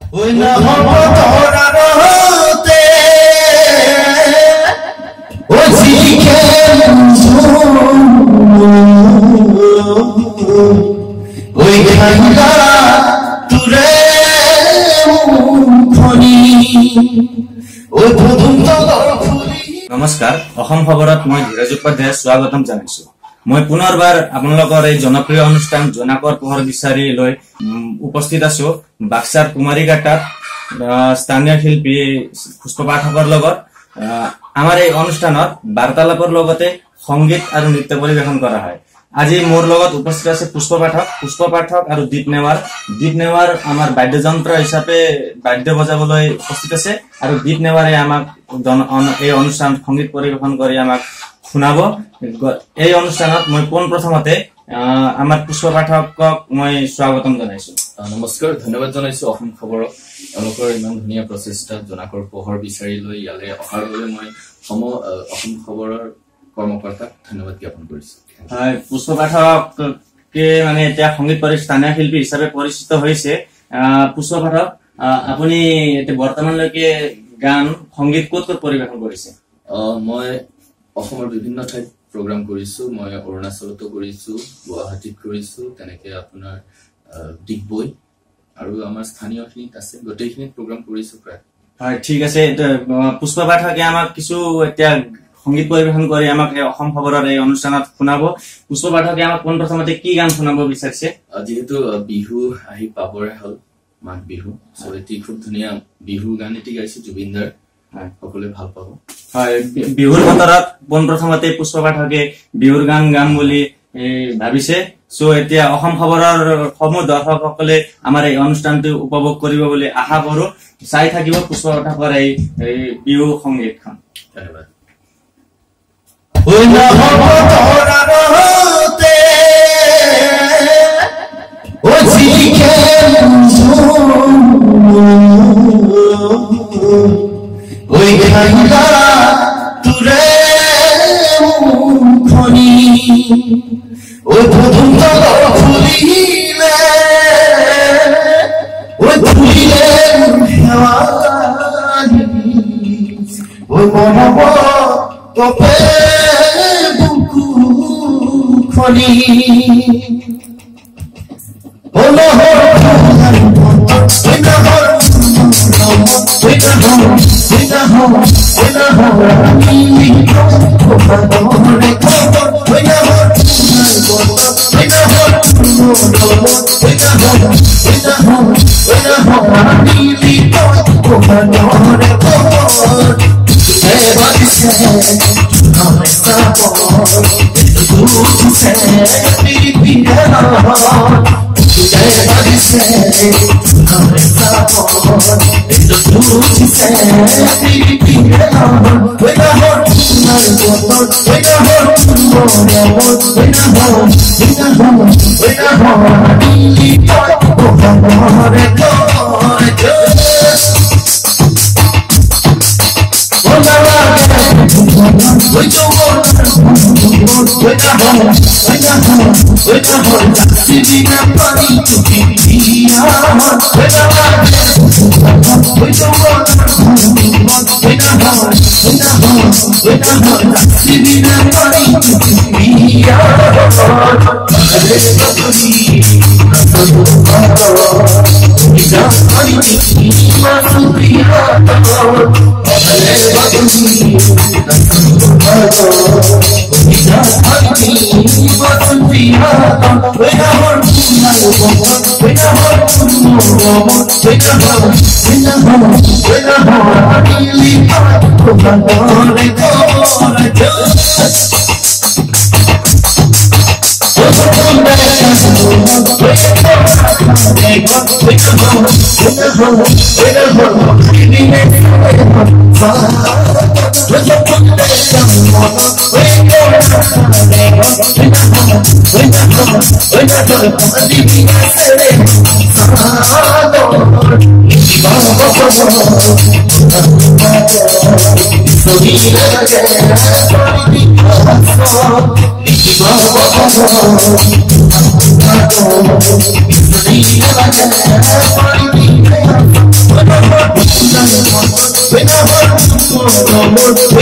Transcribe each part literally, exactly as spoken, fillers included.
ওই না ধরা রহতে ও শিখে ওই খাইলা তুরে মুখনি ওই প্রথম তলৰ ফুলি। নমস্কাৰ, অসম খবৰত মই ধীৰজ উপাধ্যায় স্বাগতম জনাইছো। মই পুনৰবাৰ আপোনালোকৰ এই জনপ্ৰিয় অনুষ্ঠান জোনাকৰ পোহৰ বিচাৰি লৈ উপস্থিত আছো বাক্সাৰ কুমাৰীঘাটাত স্থানীয় শিল্পী পুষ্প পাঠকৰ লগত। আমাৰ এই অনুষ্ঠানত বাৰ্তালাপৰ লগতে সংগীত আৰু নৃত্য পৰিৱেশন কৰা হয়। আজি মোৰ লগত উপস্থিত আছে পুষ্প পাঠক পুষ্প পাঠক আৰু দীপ নেৱাৰ। দীপ নেৱাৰ আমাৰ বাদ্যযন্ত্ৰ হিচাপে বাদ্য বজাবলৈ উপস্থিত আছে আৰু দীপ নেৱাৰে আমাক এই অনুষ্ঠান সংগীত পৰিৱেশন কৰি আমাক শুনাব। এই অনুষ্ঠানত মই পোন প্ৰথমতে আমাৰ পুষ্প পাঠকক মই স্বাগতম জনাইছো। নমস্কাৰ, ধন্যবাদ জনাইছো অসম খবৰক। তেওঁলোকৰ ইমান ধুনীয়া প্ৰচেষ্টা জোনাকৰ পোহৰ বিচাৰি লৈ ইয়ালৈ অহাৰ বাবে মই সম অসম খবৰৰ কৰ্মকৰ্তাক ধন্যবাদ জ্ঞাপন কৰিছো। হয়, পুষ্প পাঠকে মানে এতিয়া সংগীত স্থানীয় শিল্পী হিচাপে পৰিচিত হৈছে। পুষ্প পাঠক, আপুনি বৰ্তমানলৈকে গান সংগীত ক'ত ক'ত পৰিৱেশন কৰিছে? মই অসমৰ বিভিন্ন ঠাইত প্ৰগ্ৰাম কৰিছো। মই অৰুণাচলতো কৰিছো, গুৱাহাটীত কৰিছো, তেনেকে আপোনাৰ ডিগবৈ আৰু আমাৰ স্থানীয় খিনিত আছে, গোটেইখিনিত প্ৰগ্ৰাম কৰিছো প্ৰায়। হয়, ঠিক আছে। পুষ্প পাঠকে আমাক কিছু এতিয়া সংগীত পৰিৱেশন কৰি আমাক অসম খবৰৰ এই অনুষ্ঠানত শুনাব। পুষ্প পাঠকে আমাক পোন প্ৰথমতে কি গান শুনাব বিচাৰিছে? যিহেতু বিহু আহি পাবৰে হল, মাঘ বিহু, চ' এটি খুব ধুনীয়া বিহু গান এটি গাইছে জুবিনদাৰ, সকলোৱে ভাল পাব। হয়, বিহুৰ বতৰত পোন প্ৰথমতে পুষ্প পাঠকে বিহুৰ গান গাম বুলি ভাবিছে। চ' এতিয়া অসম খবৰৰ সমূহ দৰ্শকসকলে আমাৰ এই অনুষ্ঠানটো উপভোগ কৰিব বুলি আশা কৰো। চাই থাকিব পুষ্প পাঠকৰ এই বিহু সংগীতখন। ধন্যবাদ। ওই না ধরা রহতে ও শিখে ওই খাইলা তুরে মুখনি ওই প্রথম তলৰ ফুলিলে ওই ফুলিলে হেৱালি ওই মনব তপে বুকু খনি হলো হর ওই না হর ওই না হর ওই না হর ওই না হর আমি খবর রে খবর ওই না হর ওই না হর ওই না হর ওই না হর ওই না হর আমি খবর রে খবর বাদিছে আমার সাপোর্ট দুসে মেরি পিয়া জয় বাদিছে আমার সাপোর্ট দুসে মেরি পিয়া ওই না হর নার বত ওই না হর মোরা মত ওই না হর ওই না হর ওই না হর দিলি তো ভগবানে করে ওই তো ওই না হল ওই না হল ওই না হল সিবি না পানি তুমি দিয়া ওই না ওই তো ওই না হল ওই না হল ওই না হল সিবি না পানি তুমি দিয়া আরে তুমি ইদা পানি মাসুরিয়া আরে বাগুনি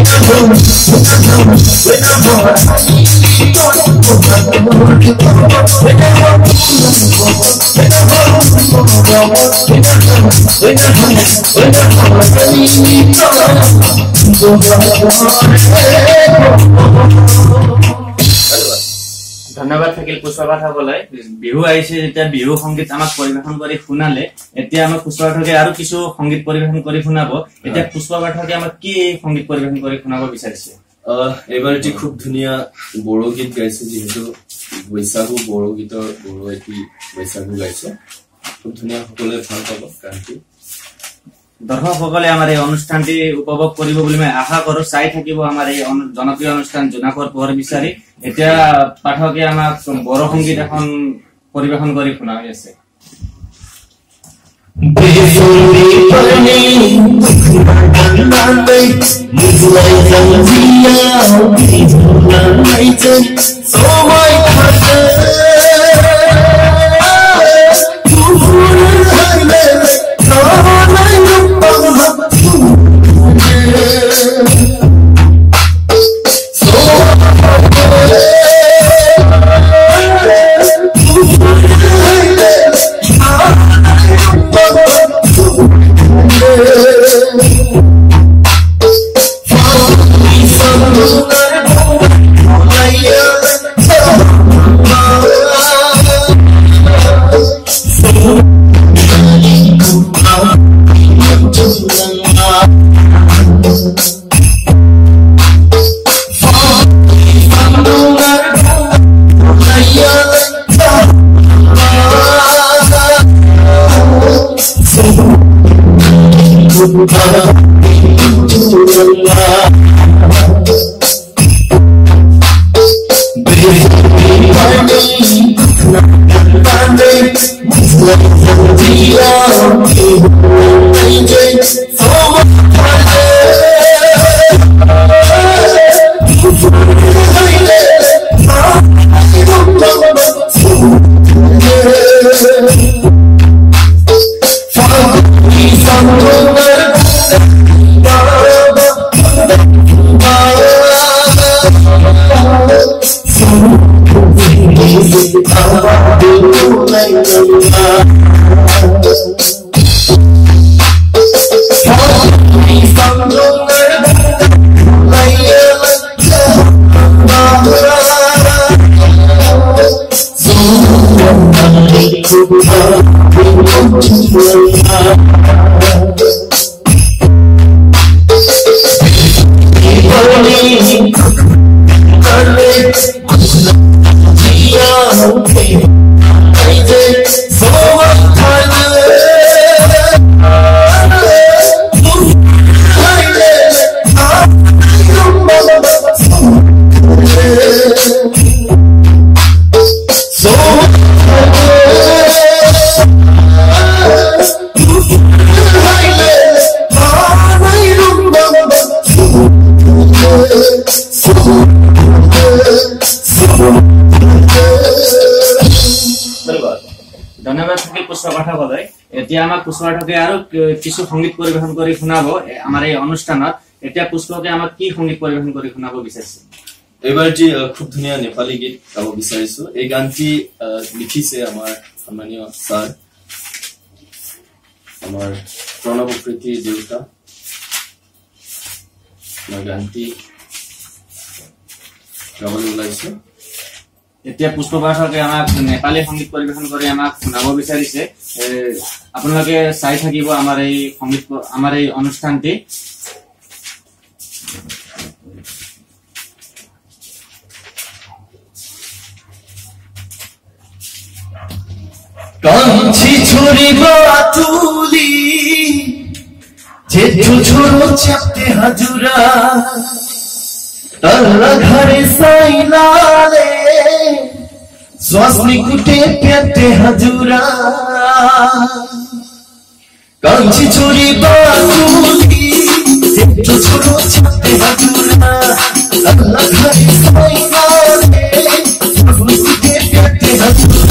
ধন্যবাদ থাকিল পুষ্পা থাকলৈ বিহু আহিছে যেতিয়া বিহু সংগীত আমাক পৰিবেশন কৰি শুনালে এতিয়া আমাক পুষ্পা পাঠকে আৰু কিছু সংগীত পৰিবেশন কৰি শুনাব এতিয়া পুষ্পা পাঠকে আমাক কি সংগীত পৰিবেশন কৰি শুনাব বিচাৰিছে এবাৰ এটি খুব ধুনীয়া বড়ো গীত গাইছে যেহেতু বৈশাখু বড়ো গীতৰ বড়ো এটি বৈশাখু গাইছে খুব ধুনীয়া সকলোৱে ভাল পাব গানটি দৰ্শকসকলে আমাৰ এই অনুষ্ঠানটি উপভোগ কৰিব বুলি মই আশা কৰো চাই থাকিব আমাৰ এই জনপ্ৰিয় অনুষ্ঠান জোনাকৰ পোহৰ বিচাৰি এতিয়া পাঠকে আমাক বড়ো সংগীত এখন পৰিবেশন কৰি শুনাই আছে ধন্যবাদ থাকিল পুষ্পা পাঠকলৈ এতিয়া আমাক পুষ্পা পাঠকে আৰু কিছু সংগীত পৰিবেশন কৰি শুনাব আমাৰ এই অনুষ্ঠানত এতিয়া পুষ্পকে আমাক কি সংগীত পৰিবেশন কৰি শুনাব বিচাৰিছে এবাৰ যি খুব ধুনীয়া নেপালী গীত গাব বিচাৰিছো এই গানটি লিখিছে আমাৰ সন্মানীয় ছাৰ আমাৰ প্ৰণৱ কৃতিৰ দেউতা মই গানটি গাবলৈ ওলাইছো এতিয়া পুষ্পা পাঠকে আমাক নেপালী সংগীত পৰিবেশন কৰি আমাক শুনাব বিচাৰিছে আপোনালোকে চাই থাকিব আমাৰ এই সংগীত আমাৰ এই অনুষ্ঠানটি কাঞ্চি ছুরিব আতুলি জেঠু ছোড়ো চাপতে হাজুরা তারা ঘরে সাইলালে শ্বাসনি কুটে পেতে হাজুরা কাঞ্চি ছুরিব আতুলি জেঠু ছোড়ো চাপতে হাজুরা তারা ঘরে সাইলালে শ্বাসনি কুটে পেতে হাজুরা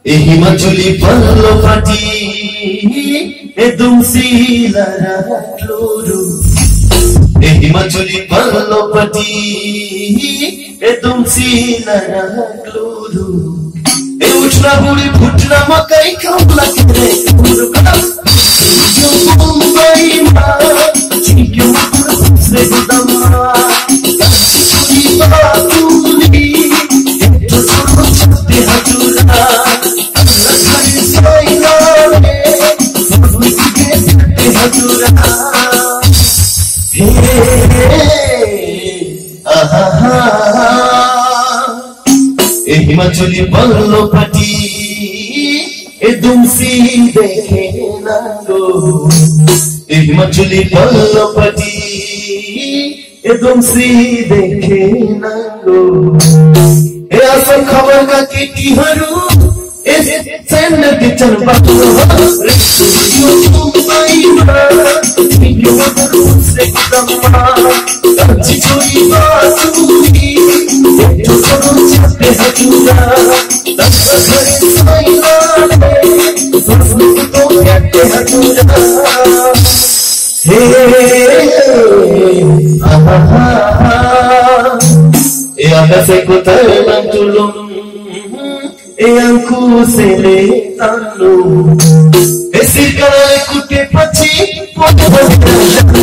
ए हिमाचली पल्लो पाटी ए दुमसिला राट्लोरु ए हिमाचली पल्लो पाटी ए दुमसिला राट्लोरु ए उठना बुढी फुट्ना मकै खाउला के मुरुका यो मुम्बईमा चिक्यो से गुदमा चिचुली बातुली तो छोरो छते हजुरा लखन साइनाले फुल के छते हजुरा हे आहा ए हिमाचली पल्लो पाटी ए दुमसी देखे नांगो ए हिमाचली पल्लो पाटी ए दुमसी देखे नांगो ए असल खबर का केटीहरू ए सेन्ड किचन बाटो रे यो मुम्बईमा तिम्रो मधुर से गुदमा कच्ची छोरी बाटुली त्यो छोरो छते हजुरा दस घरे साइनाले फुल तो छते हजुरा हे आहा ए आकाशे को तलम तुलुम ए अंकु से ले तानु ए सिरकले कुटे पछि पोटे बस्नु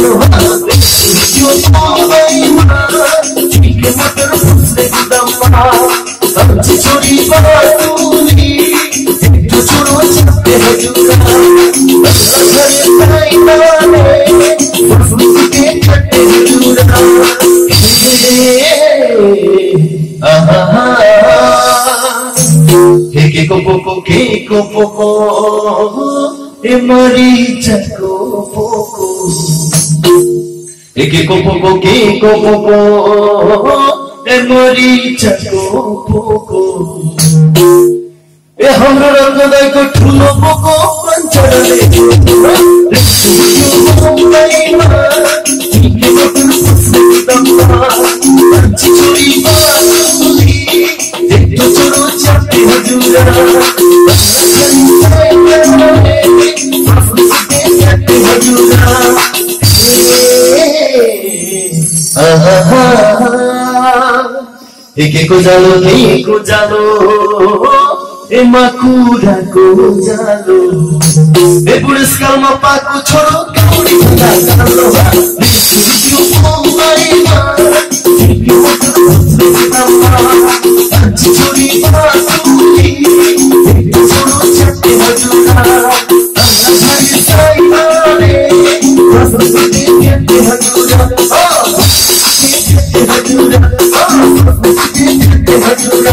यो मुम्बईमा चिके मटर फुस्ने गुदमा कच्ची छोरी बाटुली त्यो छोरो छते हजुरा घरे साइनाले फुल के छते हजुरा आहा हे के को पोको के को पोको ए मरी चको पोको हे के को पोको के को पोको ए मरी चको पोको ए हाम्रो रङ्गदाइको ठुलो पोको पञ्चरले मुम्बईमा के मधुर फुस्ने गुदमा कच्ची छोरी बाटुली त्यो छोरो छते हजुरा लखन साइनाले फुल के छते हजुरा आहा ए के को जालो के को जालो ए माकुरा को जालो ए बुढेसकालमा पाको छोरो काउडी भन्दा जालो यो मुम्बईमा चिक्यो मधुर फुस्ने गुदमा कच्ची छोरी बाटुली त्यो छोरो छते हजुरा घरे साइनाले फुल के छते हजुरा छते हजुरा छते हजुरा।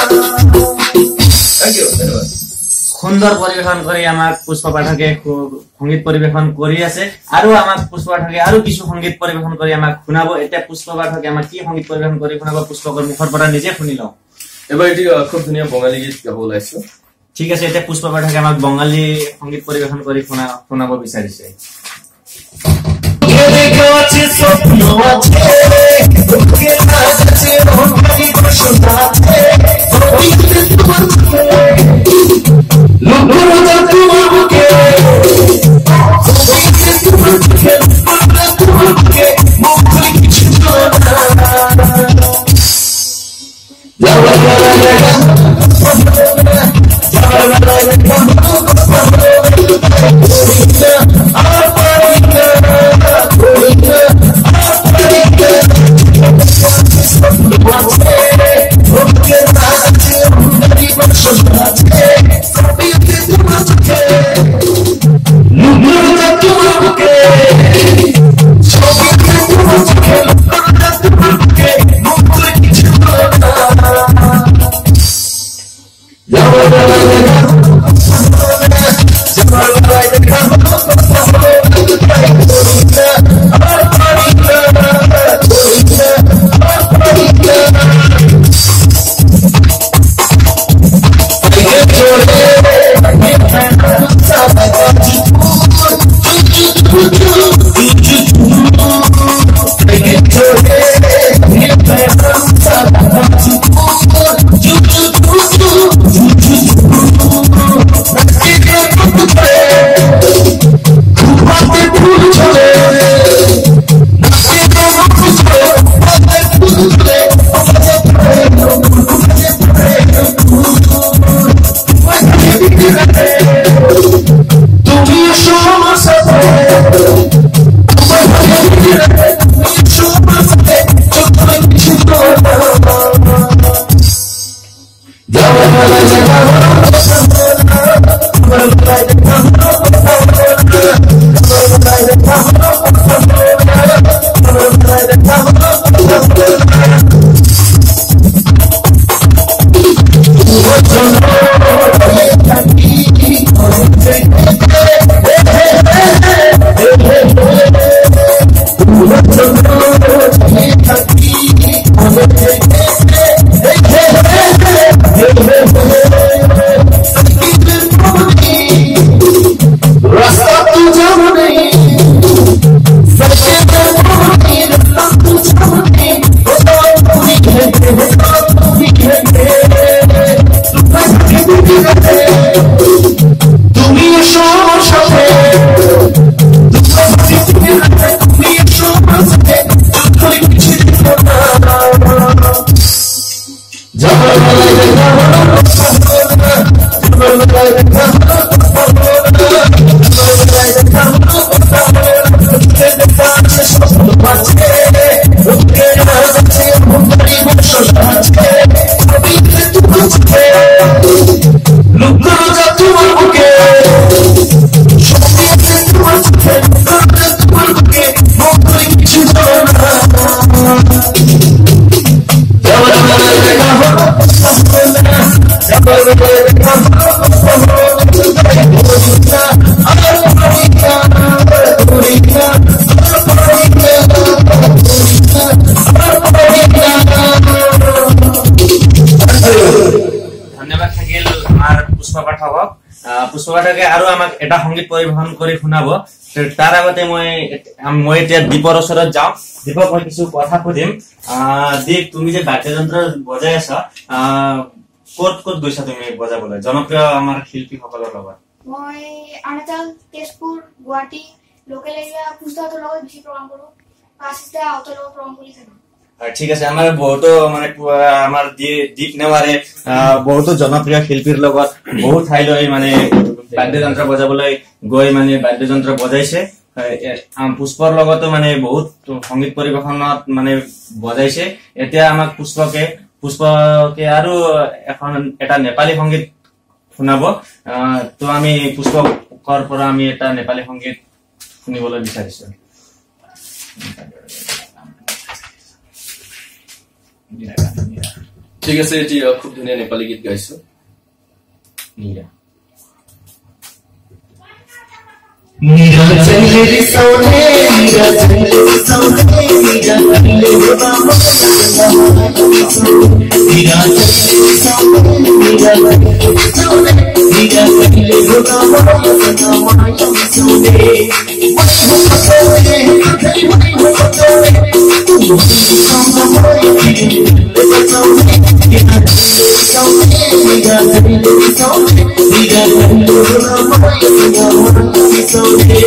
সুন্দর পরিবেশন করে আমাক পুষ্প পাঠকে সংগীত পরিবেশন কৰি আছে আৰু আমাক পুষ্প পাঠকে আৰু কিছু সংগীত পরিবেশন কৰি আমাক শুনাব। এটা পুষ্প পাঠকে আমাক কি সংগীত পরিবেশন কৰি শুনাব পুষ্পকৰ মুখৰ পৰা নিজে শুনি লওঁ। এবাৰ এটি খুব ধুনীয়া বঙালী গীত গাব ওলাইছো। ঠিক আছে, এটা পুষ্প পাঠকে আমাক বঙালী সংগীত পরিবেশন কৰি শুনা শুনাব বিচাৰিছে। স্বপ্ন আছে বুকে আছে রহমানি বসন্ত আছে লুকুর তোমার বুকে তোমার বুকে তোমার বুকে মুখ খুলে কিছু না যাওয়া যাওয়া পুষ্পা পাঠকে আৰু আমাক এটা সংগীত পৰিবেশন কৰি শুনাব। তাৰ আগতে মই মই এতিয়া দীপৰ ওচৰত যাওঁ। দীপক মই কিছু কথা সুধিম। দীপ, তুমি যে বাদ্যযন্ত্ৰ বজাই আছা, ক'ত ক'ত গৈছা তুমি বজাবলৈ জনপ্ৰিয় আমাৰ শিল্পীসকলৰ লগত? মই আনাতাল, তেজপুৰ, গুৱাহাটী, লোকেল এৰিয়া পুষ্পাতৰ লগত বেছি প্ৰগ্ৰাম কৰোঁ। কাছিটা আউটৰ লগত প্ৰগ্ৰাম কৰি থাকোঁ। ঠিক আছে। আমাৰ বহুতো মানে আমাৰ দীপ নেৱাৰে বহুতো জনপ্ৰিয় শিল্পীৰ লগত বহু ঠাইলৈ মানে বাদ্যযন্ত্ৰ বজাবলৈ গৈ মানে বাদ্যযন্ত্ৰ বজাইছে। পুষ্পৰ লগতো মানে বহুত সংগীত পৰিবেশনত মানে বজাইছে। এতিয়া আমাক পুষ্পকে পুষ্পকে আৰু এখন এটা নেপালী সংগীত শুনাব। তো আমি পুষ্পকৰ পৰা আমি এটা নেপালী সংগীত শুনিবলৈ বিচাৰিছো। ঠিক আছে, এতিয়া খুব ধুনীয়া নেপালী গীত গাইছো। নীৰা नीरा चले रे सोने नीरा चले रे सोने नीरा चले रे बाबा नीरा चले रे सोने नीरा चले रे सोने नीरा चले रे बाबा सना माया सोने मत हो सोने कहीं मत हो सोने तू सोना माया रे सोने नीरा चले रे सोने नीरा चले रे सोने नीरा चले रे बाबा सना माया सोने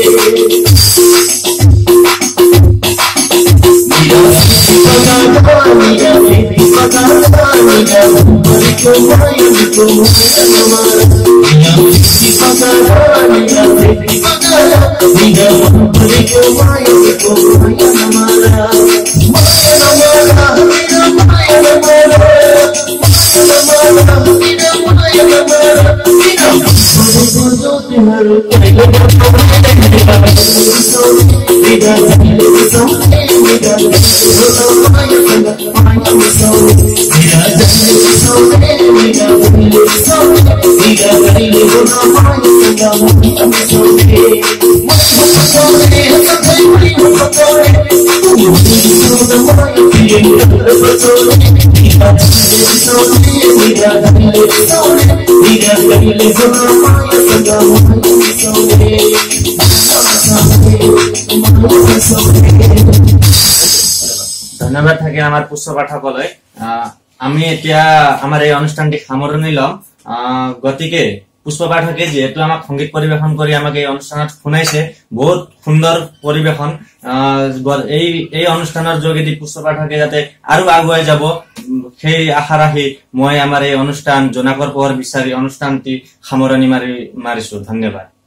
ধন্যবাদ থাকে আমাৰ পুষ্প পাঠকলৈ। আমি এতিয়া আমাৰ এই অনুষ্ঠানটি সামৰণি লম। গতিকে পুষ্প পাঠকে যেহেতু আমাক সংগীত পৰিবেশন কৰি আমাক এই অনুষ্ঠানত শুনাইছে, বহুত সুন্দৰ পৰিবেশন। এই এই অনুষ্ঠানৰ যোগেদি পুষ্প পাঠকে যাতে আৰু আগুৱাই যাব সেই আশা ৰাখি মই আমাৰ এই অনুষ্ঠান জোনাকৰ পোহৰ বিচাৰি অনুষ্ঠানটি সামৰণি মাৰি মাৰিছো। ধন্যবাদ।